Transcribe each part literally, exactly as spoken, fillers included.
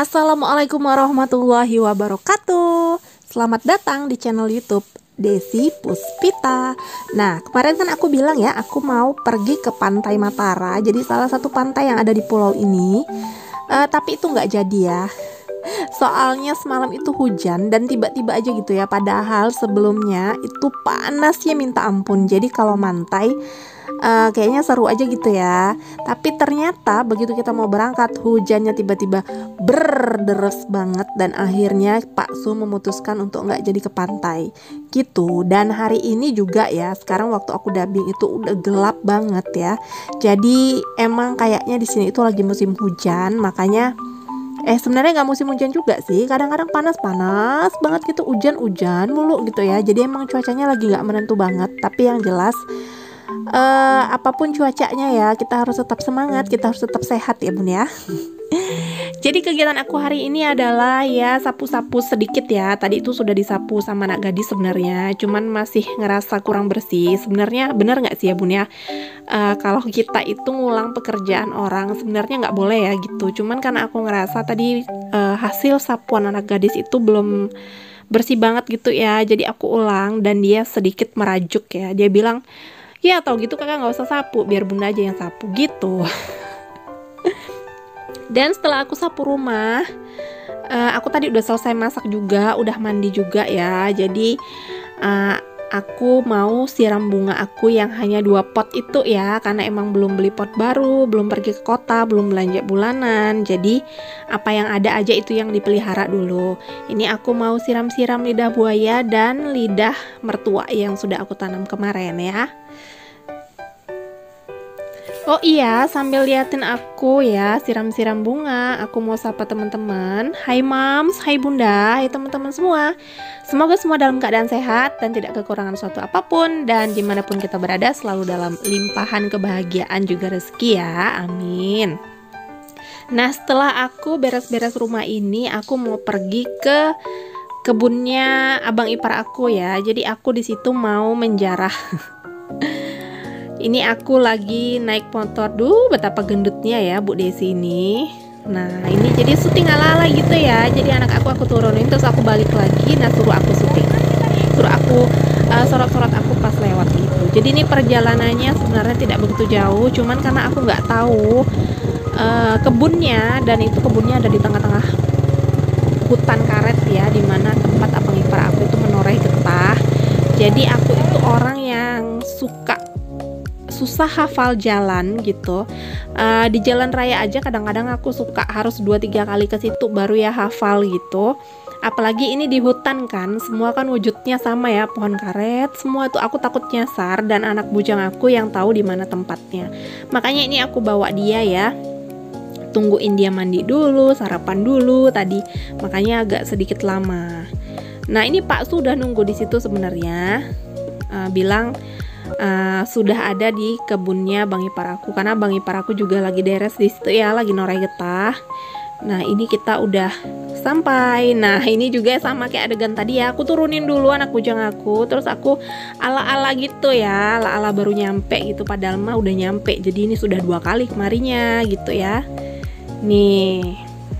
Assalamualaikum warahmatullahi wabarakatuh. Selamat datang di channel YouTube Desi Puspita. Nah, kemarin kan aku bilang ya, aku mau pergi ke Pantai Matara. Jadi salah satu pantai yang ada di pulau ini. uh, Tapi itu nggak jadi ya. Soalnya semalam itu hujan dan tiba-tiba aja gitu ya. Padahal sebelumnya itu panasnya minta ampun. Jadi kalau mantai Uh, kayaknya seru aja gitu ya. Tapi ternyata begitu kita mau berangkat, hujannya tiba-tiba berderes banget. Dan akhirnya Pak Su memutuskan untuk nggak jadi ke pantai gitu. Dan hari ini juga ya, sekarang waktu aku dubbing itu udah gelap banget ya. Jadi emang kayaknya di sini itu lagi musim hujan. Makanya Eh sebenarnya nggak musim hujan juga sih. Kadang-kadang panas-panas banget gitu, hujan-hujan mulu gitu ya. Jadi emang cuacanya lagi nggak menentu banget. Tapi yang jelas Uh, apapun cuacanya ya, kita harus tetap semangat, kita harus tetap sehat ya bun ya. Jadi kegiatan aku hari ini adalah ya sapu-sapu sedikit ya. Tadi itu sudah disapu sama anak gadis sebenarnya, cuman masih ngerasa kurang bersih. Sebenarnya bener nggak sih ya bun ya, uh, kalau kita itu ngulang pekerjaan orang sebenarnya nggak boleh ya gitu. Cuman karena aku ngerasa tadi uh, hasil sapuan anak gadis itu belum bersih banget gitu ya, jadi aku ulang dan dia sedikit merajuk ya. Dia bilang, ya tau gitu kakak nggak usah sapu, biar bunda aja yang sapu gitu. Dan setelah aku sapu rumah, uh, aku tadi udah selesai masak juga, udah mandi juga ya. Jadi uh, aku mau siram bunga aku yang hanya dua pot itu ya, karena emang belum beli pot baru, belum pergi ke kota, belum belanja bulanan. Jadi apa yang ada aja itu yang dipelihara dulu. Ini aku mau siram-siram lidah buaya dan lidah mertua yang sudah aku tanam kemarin ya. Oh iya, sambil liatin aku ya siram-siram bunga, aku mau sapa teman-teman. Hai moms, hai bunda, hai teman-teman semua. Semoga semua dalam keadaan sehat dan tidak kekurangan suatu apapun. Dan dimanapun kita berada selalu dalam limpahan kebahagiaan juga rezeki ya, amin. Nah setelah aku beres-beres rumah ini, aku mau pergi ke kebunnya abang ipar aku ya. Jadi aku di situ mau menjarah. Ini aku lagi naik motor, duh betapa gendutnya ya Bu Desi ini. Nah ini jadi syuting ala-ala gitu ya. Jadi anak aku aku turunin terus aku balik lagi. Nah suruh aku syuting, suruh aku uh, sorot-sorot aku pas lewat gitu. Jadi ini perjalanannya sebenarnya tidak begitu jauh, cuman karena aku nggak tahu uh, kebunnya, dan itu kebunnya ada di tengah-tengah hutan karet ya, dimana tempat abang ipar aku itu menoreh getah. Jadi aku itu orang yang suka susah hafal jalan gitu. Uh, di jalan raya aja kadang-kadang aku suka harus dua tiga kali ke situ baru ya hafal gitu. Apalagi ini di hutan kan, semua kan wujudnya sama ya, pohon karet, semua itu aku takut nyasar, dan anak bujang aku yang tahu di mana tempatnya. Makanya ini aku bawa dia ya. Tungguin dia mandi dulu, sarapan dulu tadi. Makanya agak sedikit lama. Nah, ini Pak sudah nunggu di situ sebenarnya. Uh, bilang Uh, sudah ada di kebunnya bang ipar aku, karena bang ipar aku juga lagi deres di situ ya, lagi norai getah. Nah ini kita udah sampai. Nah ini juga sama kayak adegan tadi ya, aku turunin dulu anak bujang aku, terus aku ala-ala gitu ya, ala-ala baru nyampe gitu, padahal mah udah nyampe. Jadi ini sudah dua kali kemarinya gitu ya. Nih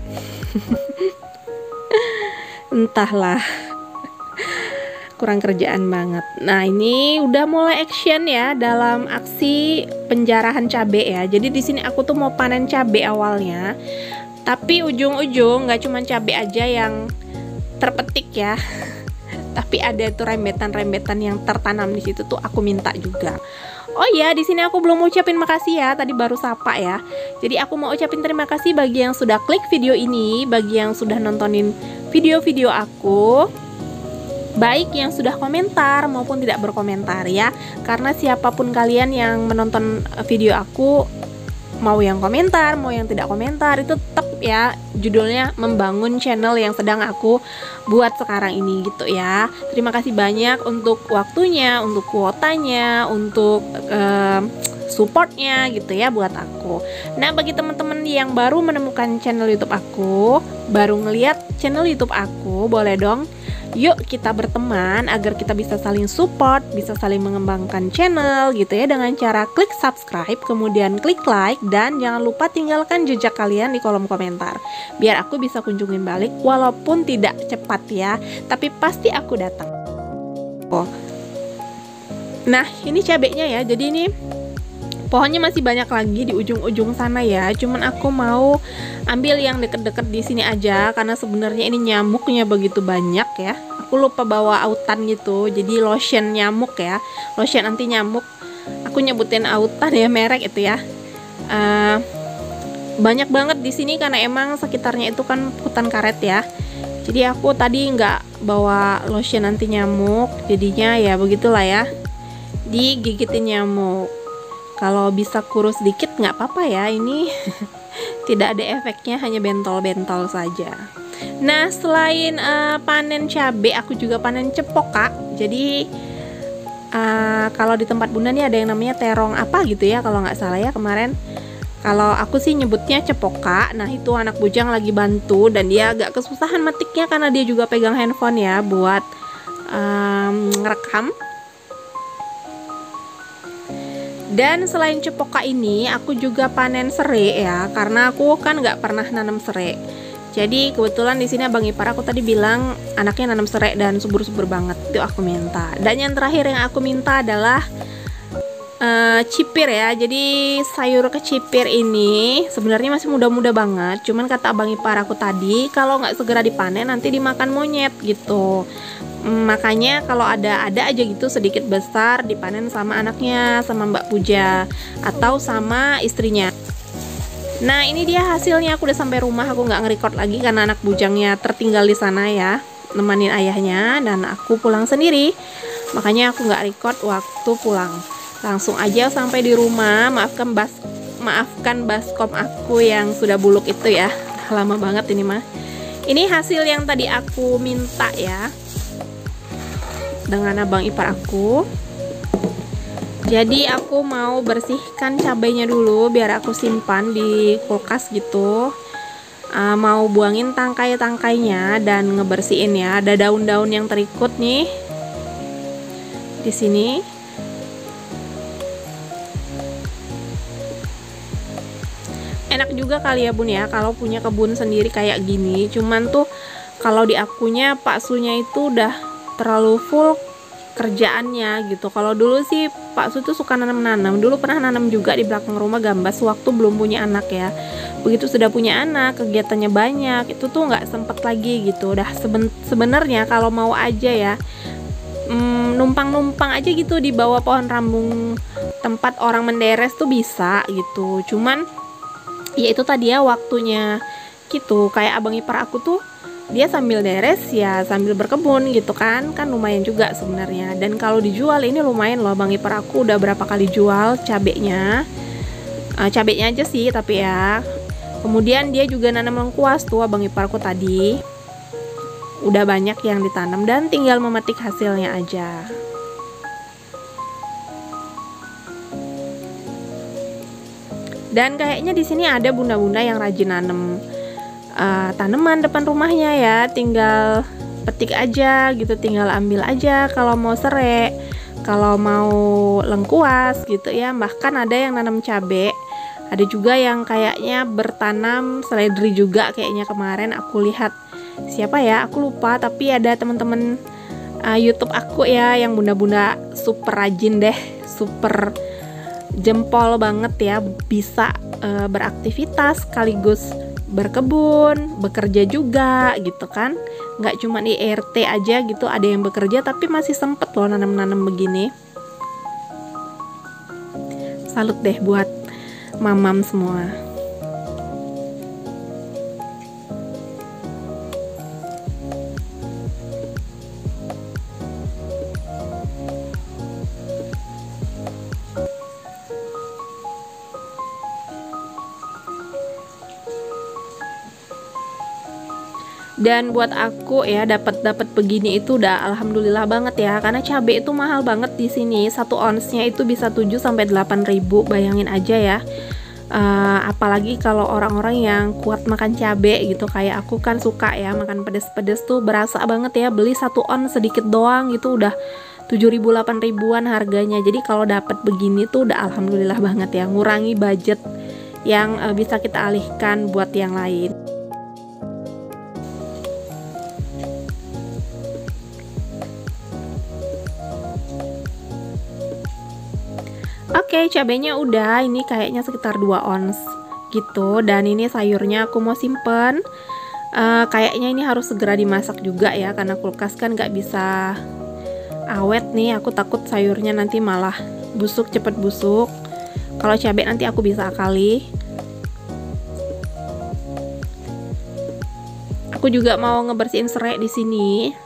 entahlah, kurang kerjaan banget. Nah ini udah mulai action ya dalam aksi penjarahan cabai ya. Jadi di sini aku tuh mau panen cabai awalnya, tapi ujung-ujung nggak cuma cabai aja yang terpetik ya, tapi ada tuh rembetan-rembetan yang tertanam di situ tuh aku minta juga. Oh iya, di sini aku belum ucapin makasih ya, tadi baru sapa ya. Jadi aku mau ucapin terima kasih bagi yang sudah klik video ini, bagi yang sudah nontonin video-video aku, baik yang sudah komentar maupun tidak berkomentar ya. Karena siapapun kalian yang menonton video aku, mau yang komentar, mau yang tidak komentar, itu tetap ya judulnya membangun channel yang sedang aku buat sekarang ini gitu ya. Terima kasih banyak untuk waktunya, untuk kuotanya, untuk um, supportnya gitu ya buat aku. Nah bagi teman-teman yang baru menemukan channel YouTube aku, baru ngeliat channel YouTube aku, boleh dong Yuk kita berteman agar kita bisa saling support, bisa saling mengembangkan channel gitu ya, dengan cara klik subscribe, kemudian klik like, dan jangan lupa tinggalkan jejak kalian di kolom komentar biar aku bisa kunjungin balik, walaupun tidak cepat ya, tapi pasti aku datang. Oh. Nah, ini cabenya ya. Jadi ini pohonnya masih banyak lagi di ujung-ujung sana ya. Cuman aku mau ambil yang deket-deket di sini aja karena sebenarnya ini nyamuknya begitu banyak ya. Aku lupa bawa autan gitu. Jadi lotion nyamuk ya, lotion anti nyamuk. Aku nyebutin autan ya, merek itu ya. Uh, banyak banget di sini karena emang sekitarnya itu kan hutan karet ya. Jadi aku tadi nggak bawa lotion anti nyamuk. Jadinya ya begitulah ya, digigitin nyamuk. Kalau bisa kurus dikit nggak apa-apa ya, ini tidak ada efeknya, hanya bentol-bentol saja. Nah, selain uh, panen cabai, aku juga panen cepoka. Jadi uh, kalau di tempat bunda nih ada yang namanya terong apa gitu ya, kalau nggak salah ya kemarin. Kalau aku sih nyebutnya cepoka. Nah, itu anak bujang lagi bantu dan dia agak kesusahan metiknya karena dia juga pegang handphone ya buat um, ngerekam. Dan selain cepoka ini, aku juga panen serai ya, karena aku kan nggak pernah nanam serai. Jadi kebetulan di sini abang ipar aku tadi bilang anaknya nanam serai dan subur-subur banget, itu aku minta. Dan yang terakhir yang aku minta adalah uh, cipir ya. Jadi sayur kecipir ini sebenarnya masih muda-muda banget, cuman kata abang ipar aku tadi kalau nggak segera dipanen nanti dimakan monyet gitu. Makanya kalau ada ada aja gitu sedikit besar dipanen sama anaknya, sama Mbak Puja atau sama istrinya. Nah, ini dia hasilnya. Aku udah sampai rumah, aku nggak nge-record lagi karena anak bujangnya tertinggal di sana ya, nemenin ayahnya, dan aku pulang sendiri. Makanya aku nggak record waktu pulang. Langsung aja sampai di rumah. Maafkan bas maafkan baskom aku yang sudah buluk itu ya. Lama banget ini mah. Ini hasil yang tadi aku minta ya, dengan abang ipar aku. Jadi aku mau bersihkan cabainya dulu biar aku simpan di kulkas gitu. Uh, mau buangin tangkai-tangkainya dan ngebersihin ya. Ada daun-daun yang terikut nih di sini. Enak juga kali ya bun ya kalau punya kebun sendiri kayak gini. Cuman tuh kalau di akunya Pak Sunya itu udah terlalu full kerjaannya gitu. Kalau dulu sih Pak Su tuh suka nanam-nanam. Dulu pernah nanam juga di belakang rumah Gambas waktu belum punya anak ya. Begitu sudah punya anak, kegiatannya banyak, itu tuh nggak sempet lagi gitu. Udah seben sebenarnya kalau mau aja ya, numpang-numpang mm, aja gitu di bawah pohon rambung tempat orang menderes tuh bisa gitu. Cuman ya itu tadi ya waktunya gitu. Kayak abang ipar aku tuh dia sambil deres ya sambil berkebun gitu kan, kan lumayan juga sebenarnya. Dan kalau dijual ini lumayan loh, bang ipar aku udah berapa kali jual cabenya, uh, cabenya aja sih tapi ya. Kemudian dia juga nanam lengkuas tuh bang ipar aku tadi, udah banyak yang ditanam dan tinggal memetik hasilnya aja. Dan kayaknya di sini ada bunda-bunda yang rajin nanam Uh, tanaman depan rumahnya ya, tinggal petik aja gitu, tinggal ambil aja kalau mau serai, kalau mau lengkuas gitu ya. Bahkan ada yang nanam cabai, ada juga yang kayaknya bertanam seledri juga kayaknya kemarin aku lihat. Siapa ya, aku lupa, tapi ada teman-teman uh, YouTube aku ya yang bunda-bunda super rajin deh, super jempol banget ya, bisa uh, beraktivitas sekaligus berkebun, bekerja juga gitu kan. Nggak cuma di R T aja gitu, ada yang bekerja tapi masih sempet loh nanam-nanam begini. Salut deh buat mamam semua. Dan buat aku ya, dapat dapat begini itu udah alhamdulillah banget ya, karena cabai itu mahal banget di sini. Satu onsnya itu bisa tujuh sampai delapan ribu, bayangin aja ya. Uh, apalagi kalau orang-orang yang kuat makan cabai gitu, kayak aku kan suka ya makan pedes-pedes tuh, berasa banget ya. Beli satu on sedikit doang gitu udah tujuh ribu delapan ribuan harganya. Jadi kalau dapat begini tuh udah alhamdulillah banget ya, ngurangi budget yang uh, bisa kita alihkan buat yang lain. Oke, cabenya udah, ini kayaknya sekitar dua ons gitu. Dan ini sayurnya aku mau simpen. Uh, kayaknya ini harus segera dimasak juga ya, karena kulkas kan nggak bisa awet nih. Aku takut sayurnya nanti malah busuk, cepet busuk. Kalau cabai nanti aku bisa akali. Aku juga mau ngebersihin serai di sini.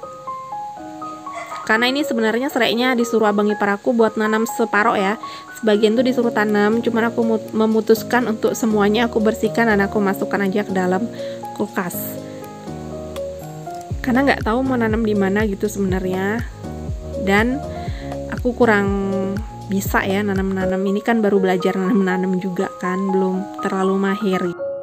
Karena ini sebenarnya serainya disuruh abang ipar aku buat nanam separoh ya. Sebagian tuh disuruh tanam, cuman aku memutuskan untuk semuanya aku bersihkan dan aku masukkan aja ke dalam kulkas. Karena nggak tahu mau nanam di mana gitu sebenarnya. Dan aku kurang bisa ya nanam-nanam, ini kan baru belajar nanam-nanam juga kan, belum terlalu mahir.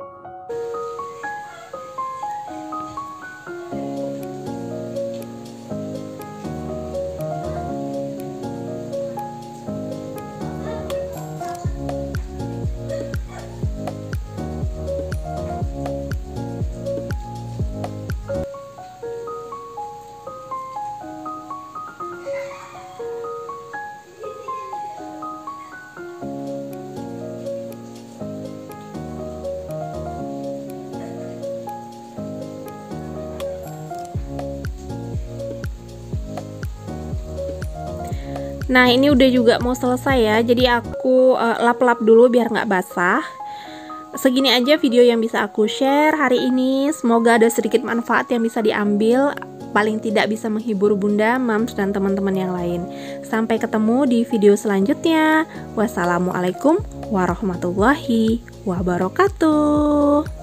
Nah, ini udah juga mau selesai ya, jadi aku lap-lap uh, dulu biar nggak basah. Segini aja video yang bisa aku share hari ini. Semoga ada sedikit manfaat yang bisa diambil, paling tidak bisa menghibur bunda, mams, dan teman-teman yang lain. Sampai ketemu di video selanjutnya. Wassalamualaikum warahmatullahi wabarakatuh.